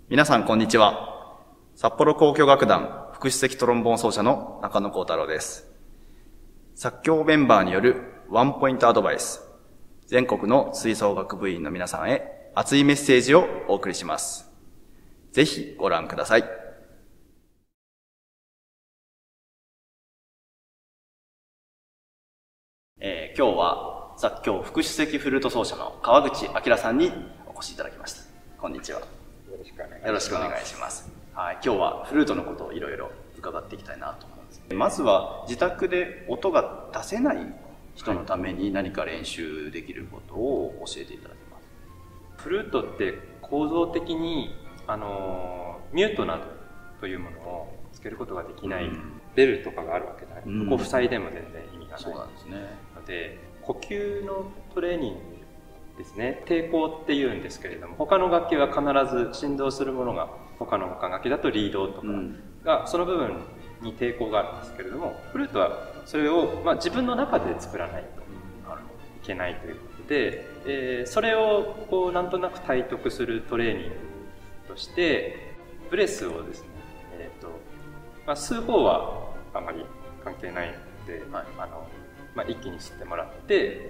皆さんこんにちは。札幌交響楽団副首席トロンボーン奏者の中野幸太郎です。作曲メンバーによるワンポイントアドバイス。全国の吹奏楽部員の皆さんへ熱いメッセージをお送りします。ぜひご覧ください。今日は作曲副首席フルート奏者の川口明さんにお越しいただきました。こんにちは。よろしくお願いします。はい、今日はフルートのことをいろいろ伺っていきたいなと思うんです。まずは自宅で音が出せない人のために何か練習できることを教えていただきます。 フルートって構造的にミュートなどというものをつけることができない、ベルとかがあるわけで、ここ塞いでも全然意味がない。 そうなんですね。 ので呼吸のトレーニングですね。抵抗っていうんですけれども、他の楽器は必ず振動するものが、他の楽器だとリードとかが、その部分に抵抗があるんですけれども、フルートはそれを、自分の中で作らないといけないということで、それをこうなんとなく体得するトレーニングとしてブレスをですね、吸う方はあまり関係ないので、一気に吸ってもらって、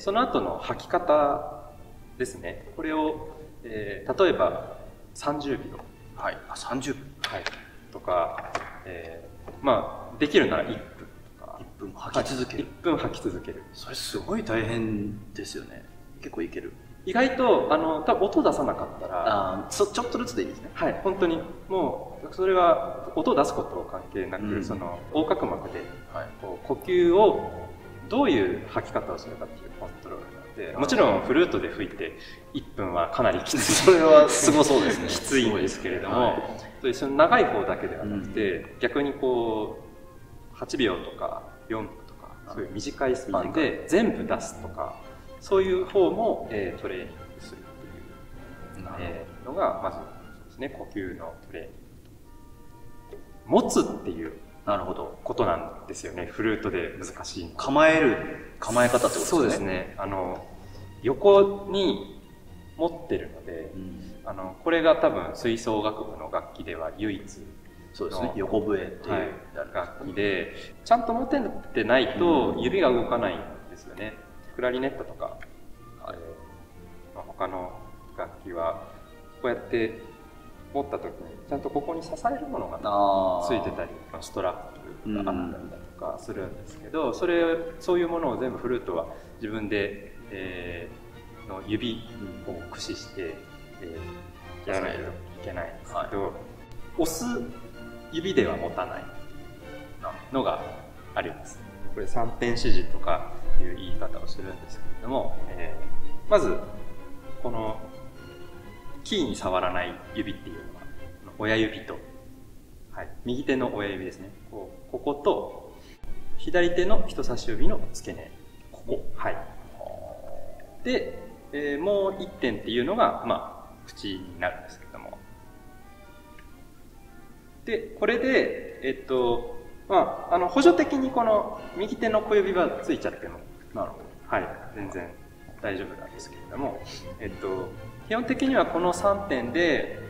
その後の吐き方ですね。これを、例えば30秒、 はい、30秒、 はい、とか、できるなら1分とか、 1分吐き続ける、 1分吐き続ける。 それすごい大変ですよね。結構いける。 意外と多分音出さなかったら、 ちょっとずつでいいですね。 はい、本当にもうそれは音を出すことは関係なく、その横隔膜でこう呼吸をどういう吐き方をするかっていうコントロールなので、もちろんフルートで吹いて1分はかなりきつい。 それはすごそうですね。 きついんですけれども、その長い方だけではなくて、逆にこう8秒とか4分とかそういう短いスパンで全部出すとか、そういう方も、トレーニングするというのがまずそうですね、呼吸のトレーニングと持つっていうことなんですよね。フルートで難しい構え方ってことですね。 そうですね。横に持ってるので、これが多分吹奏楽部の楽器では唯一そうですね、横笛っていう、 楽器で、ちゃんと持ってないと指が動かないんですよね。クラリネットとか、他の楽器はこうやって持った時にちゃんとここに支えるものがついてたり、ストラップがあったりだとかするんですけど、そういうものを全部フルートは自分で、の指を駆使して、やらないといけないんですけど、押す指では持たないのがあります。これ三辺指示とかいう言い方をするんですけれども、まずこのキーに触らない指っていうのは親指と、右手の親指ですね、ここと左手の人差し指の付け根、ここ、で、もう1点っていうのが、口になるんですけども、でこれで補助的にこの右手の小指はついちゃっても全然大丈夫なんですけれども、基本的にはこの3点で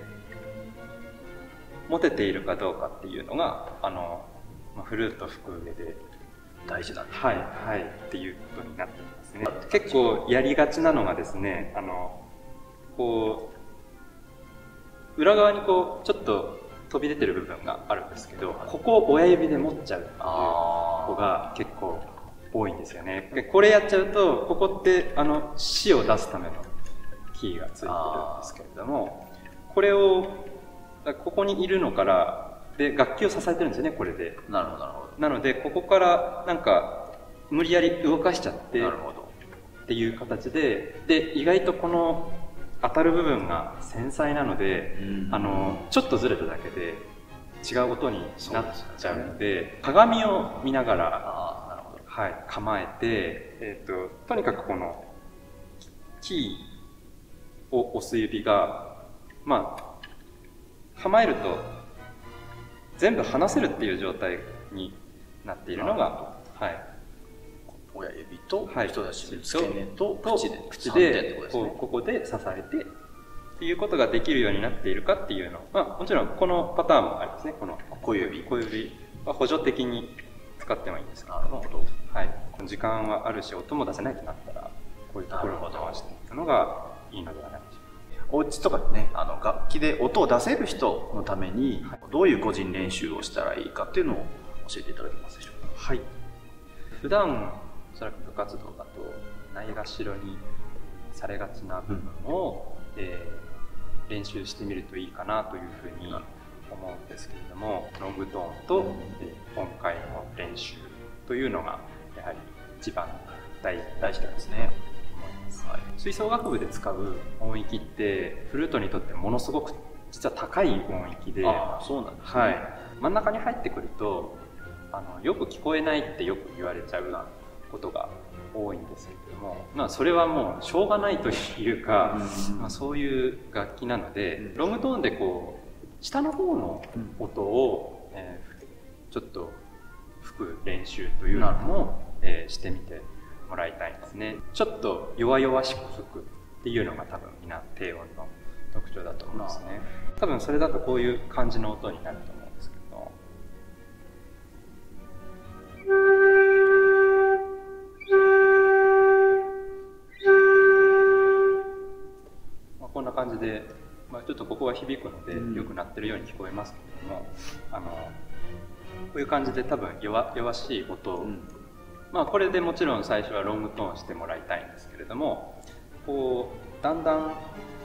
持てているかどうかっていうのがフルート吹く上で大事だね。 っていうことになっていますね。結構やりがちなのがですね、こう裏側にこうちょっと飛び出てる部分があるんですけど、ここを親指で持っちゃうっていう子が結構多いんですよね。でこれやっちゃうと、ここってCを出すためのキーがついてるんですけれども、これをここにいるのからで楽器を支えてるんですよね、これで。 なるほどなるほど。 なのでここからなんか無理やり動かしちゃってっていう形で、意外とこの当たる部分が繊細なので、ちょっとずれただけで違う音になっちゃうので、鏡を見ながら構えて、とにかくこのキーを押す指が構えると全部離せるっていう状態になっているのが、 親指と人差し指、付け根と口でここで支えてっていうことができるようになっているかっていうの。もちろんこのパターンもありますね。この小指は補助的に使ってもいいんですけども、はい。時間はあるし、音も出せないとなったら、こういうところを回していくのがいいのではないでしょうか。 お家とかでね、楽器で音を出せる人のために、どういう個人練習をしたらいいかっていうのを教えていただけますでしょうか。 はい。普段、おそらく部活動だと、ないがしろにされがちな部分を、練習してみるといいかなというふうに思うんですけれども、ロングトーンと、音階の練習というのが、やはり一番大事ですね。はい、吹奏楽部で使う音域ってフルートにとってものすごく実は高い音域で、 そうなんですね。 はい、真ん中に入ってくるとよく聞こえないってよく言われちゃうことが多いんですけれども、それはもうしょうがないというか、そういう楽器なので、ロングトーンでこう下の方の音を、ちょっと吹く練習というのも、してみてもらいたいんですね。ちょっと弱々しく吹くっていうのが多分みんな低音の特徴だと思うんですね。多分それだとこういう感じの音になると思うんですけど、こんな感じで、ちょっとここは響くので良くなってるように聞こえますけれども、こういう感じで多分弱しい音を、これでもちろん最初はロングトーンしてもらいたいんですけれども、こうだんだんこ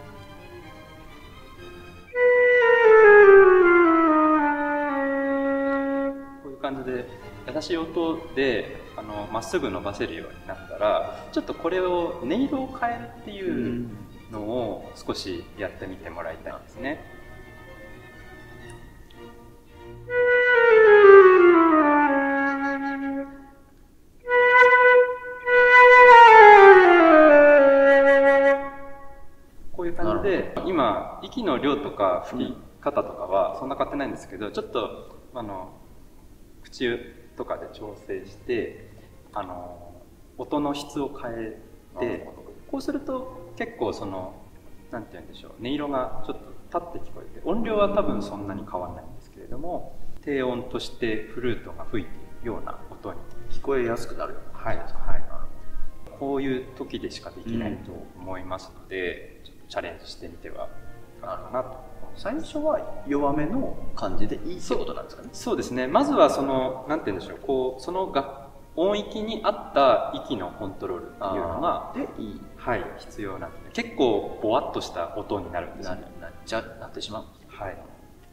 ういう感じで優しい音でまっすぐ伸ばせるようになったら、ちょっとこれを音色を変えるっていうのを少しやってみてもらいたいんですね。で今息の量とか吹き方とかはそんな変わってないんですけど、ちょっと口とかで調整して音の質を変えて、こうすると結構なんて言うんでしょう、音色がちょっと立って聞こえて、音量は多分そんなに変わらないんですけれども、低音としてフルートが吹いているような音に聞こえやすくなる。 はい、こういう時でしかできないと思いますので、ちょっとチャレンジしてみてはいかがかなと。 最初は弱めの感じでいいってことなんですかね。 そうですね。まずはなんて言うんでしょう、こうその音域に合った息のコントロールっていうのがはい、必要なんで、結構ボワッとした音になるんですね。 なってしまう。 はい。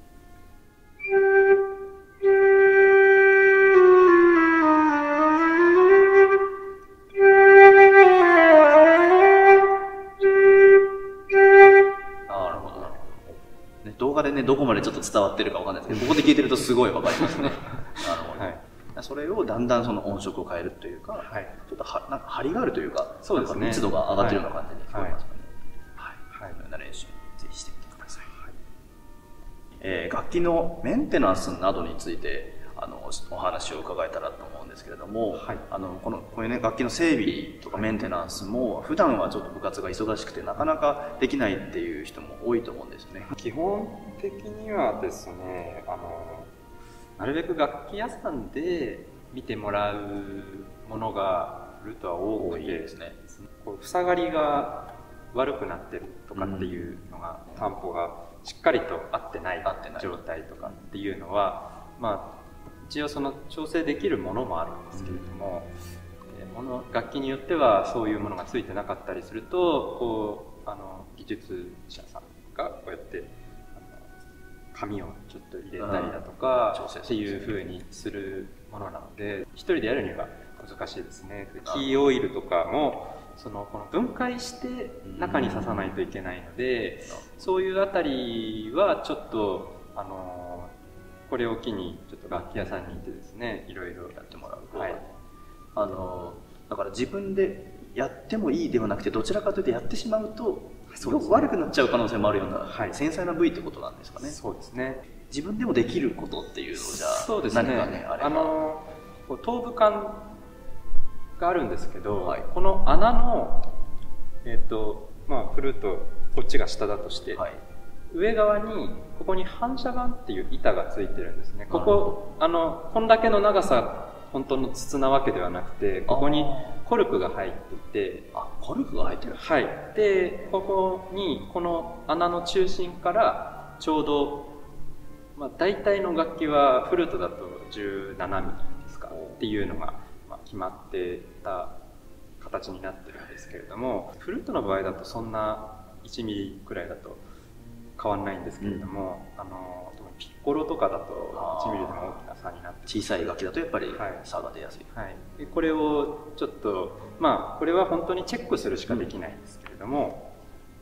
動画でね、どこまでちょっと伝わってるかわかんないですけど、ここで聞いてるとすごいわかりますね。はい、それをだんだんその音色を変えるというか、ちょっとなんか張りがあるというか、そうですね、密度が上がってるような感じに聞こえますかね。はい。このような練習ぜひしてみてください。楽器のメンテナンスなどについてお話を伺えたらと思うんですけれども、こういうね、楽器の整備とかメンテナンスも普段はちょっと部活が忙しくてなかなかできないっていう人も多いと思うんですよね。 基本的にはですね、なるべく楽器屋さんで見てもらうものがフルートは多くてですね、こう塞がりが悪くなってるとかっていうのが、タンポがしっかりと合ってない状態とかっていうのは、一応調整できるものもあるんですけれども、楽器によってはそういうものがついてなかったりすると、こう技術者さんがこうやって紙をちょっと入れたりだとかっていう風にするものなので、一人でやるには難しいですね。キーオイルとかもこの分解して中に刺さないといけないので、そういうあたりはちょっとこれを機にちょっと楽器屋さんに行ってですね、いろいろやってもらう。はい。 だから自分でやってもいいではなくて、どちらかというとやってしまうと悪くなっちゃう可能性もあるような、繊細な部位ってことなんですかね。 そうですね。 自分でもできることっていうのをじゃあ、 そうですね、 何かね、あれば頭部管があるんですけど、この穴のフルートこっちが下だとして、 はい、 上側にここに反射板っていう板がついてるんですね。こここんだけの長さ本当の筒なわけではなくて、ここにコルクが入っていて、 コルクが入ってる。 はい。でここにこの穴の中心からちょうど、大体の楽器はフルートだと17ミリですかっていうのが、決まってた形になってるんですけれども、フルートの場合だとそんな1ミリくらいだと変わらないんですけれども、ピッコロとかだと1ミリでも大きな差になって、 小さい楽器だとやっぱり差が出やすい。 はい、でこれをちょっとこれは本当にチェックするしかできないんですけれども、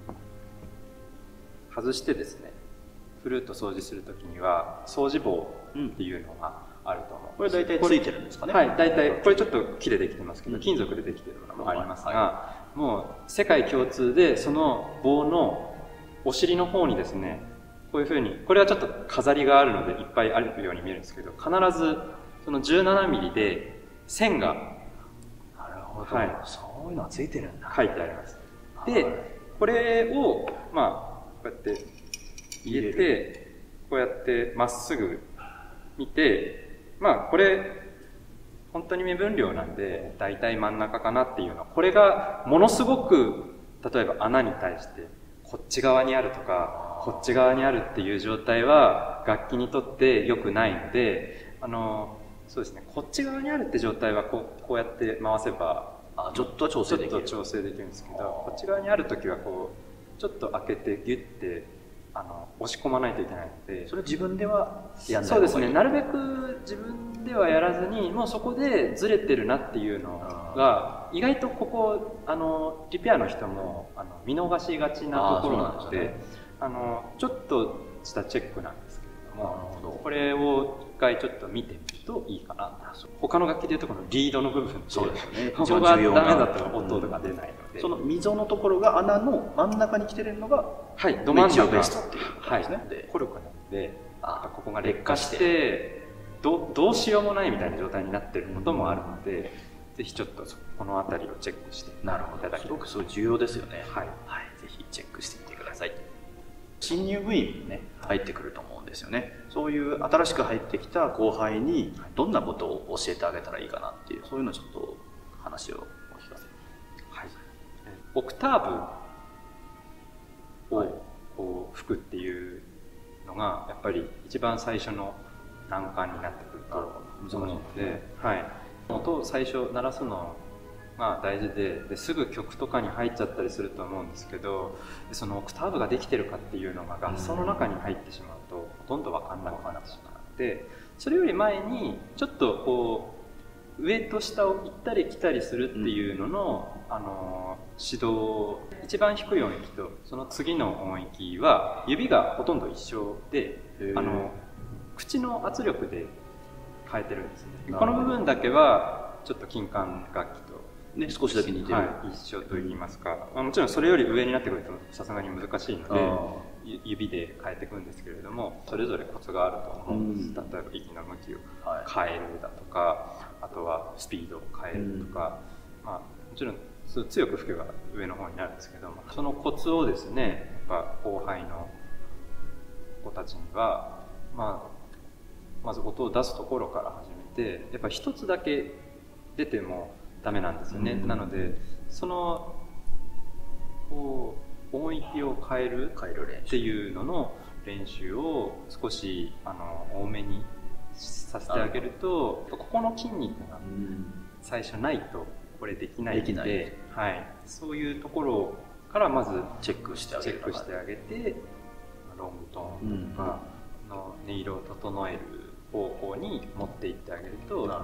外してですね、フルート掃除するときには掃除棒っていうのがあると思う。 これ大体ついてるんですかね。 はい、大体これちょっと木でできてますけど、金属でできてるものもありますが、もう世界共通でその棒のお尻の方にですね、こういうふうに、これはちょっと飾りがあるのでいっぱいあるように見えるんですけど、必ずその17ミリで線が、 なるほど、そういうのがついてるんだ。 書いてあります。でこれをこうやって入れて、こうやってまっすぐ見て、これ本当に目分量なんで大体真ん中かなっていうのは、これがものすごく例えば穴に対してこっち側にあるとかこっち側にあるっていう状態は楽器にとって良くないので、そうですね、こっち側にあるって状態はこうやって回せばちょっと調整できる。 ちょっと調整できるんですけど、こっち側にあるときはこうちょっと開けてギュッて押し込まないといけないので、 それ自分ではやんない方がいい。 そうですね、なるべく自分ではやらずに、もうそこでずれてるなっていうのが意外とここリペアの人も見逃しがちなところなので、ちょっとしたチェックなんですけれども、これを一回ちょっと見てみるといいかな。他の楽器でいうとこのリードの部分って、 そうですね、 ここがダメだと音が出ないので、 その溝のところが穴の真ん中に来てるのが、 はい、ど真ん中ベストっていうことですね。 はい、コルクなので、ここが劣化してどうしようもないみたいな状態になってることもあるので、ぜひちょっとこの辺りをチェックしていただきたい。 すごくそう重要ですよね。 はい、 ぜひチェックしてみてください。新入部員もね、入ってくると思うんですよね。そういう新しく入ってきた後輩にどんなことを教えてあげたらいいかなっていう、そういうのちょっと話をお聞かせ。 はい、オクターブをこう吹くっていうのがやっぱり一番最初の難関になってくると思うので、音を最初鳴らすのが大事ですぐ曲とかに入っちゃったりすると思うんですけど、そのオクターブができてるかっていうのが合奏の中に入ってしまうとほとんど分かんなくなってしまうので、それより前にちょっとこう上と下を行ったり来たりするっていうのの、指導、一番低い音域とその次の音域は指がほとんど一緒で、口の圧力で変えてるんですね。この部分だけはちょっと金管楽器と少しだけ似てる、 一緒といいますか、もちろんそれより上になってくるとさすがに難しいので指で変えていくんですけれども、それぞれコツがあると思うんです。例えば息の向きを変えるだとか、あとはスピードを変えるとか、もちろん強く吹けば上の方になるんですけども、そのコツをですね、やっぱ後輩の子たちには、まず音を出すところから始めて、やっぱ一つだけ出てもダメなんですよね。なのでそのこう音域を変えるっていうのの練習を少し多めにさせてあげると、ここの筋肉が最初ないとこれできないので、そういうところからまずチェックしてあげて、ロングトーンとかの音色を整える方向に持っていってあげるといいかと思います。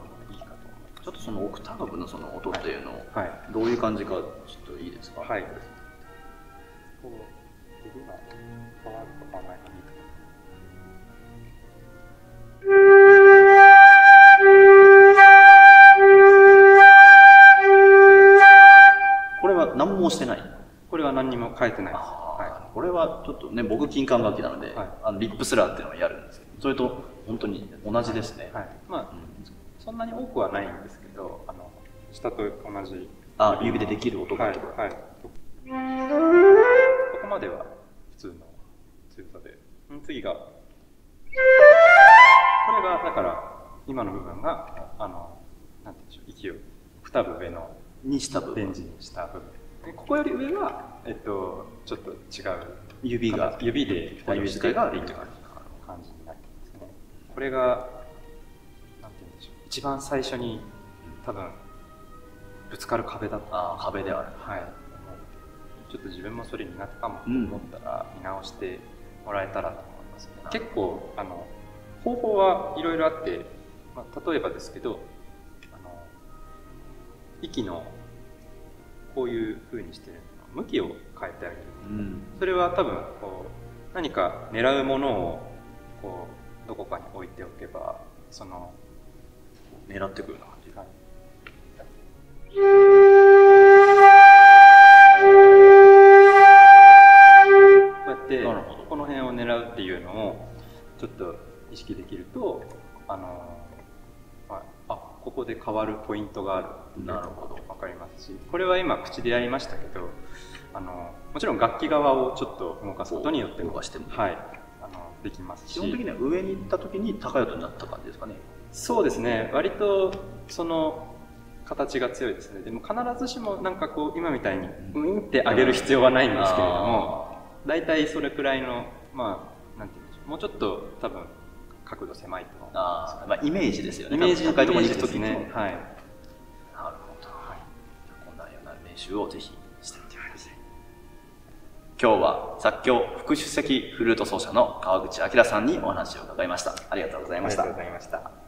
ちょっとそのオクターブのその音っていうのをどういう感じかちょっといいですか。 はい。こう指が変わると考えたらいいと。これは何もしてない。 これは何にも変えてないです。 これはちょっとね、僕金管楽器なので、リップスラーっていうのをやるんですけど、それと本当に同じですね。 そんなに多くはないんですけど、下と同じ。 指でできる音が。ここまでは普通の強さで、次が、これがだから今の部分がなんていうんでしょう、息をオクターブ上のレンジにした部分で、ここより上はちょっと違う指で対応してができる感じになりますね。これがなんていうんでしょう、一番最初に多分ぶつかる壁だった。 壁である。 はい。ちょっと自分もそれ苦手かもと思ったら見直してもらえたらと思いますね。結構方法はいろいろあって、例えばですけど息のこういう風にしてるの向きを変えてあげる、それは多分こう何か狙うものをこうどこかに置いておけば狙ってくるなっていう、 こうやってこの辺を狙うっていうのをちょっと意識できるとここで変わるポイントがあるっていうのが分かりますし、これは今口でやりましたけどもちろん楽器側をちょっと動かすことによってもできますし、 基本的には上に行った時に高い音になった感じですかね。 そうですね、割とその形が強いですね。でも必ずしもなんかこう今みたいにウインって上げる必要はないんですけれども、大体それくらいのなんていうんでしょう、もうちょっと多分角度狭いと思うんです。 イメージですよね。 イメージ高いところに行くときね。はい。 なるほど。こんなような練習をぜひしてみてください。今日は作曲副首席フルート奏者の川口明さんにお話を伺いました。ありがとうございました。 ありがとうございました。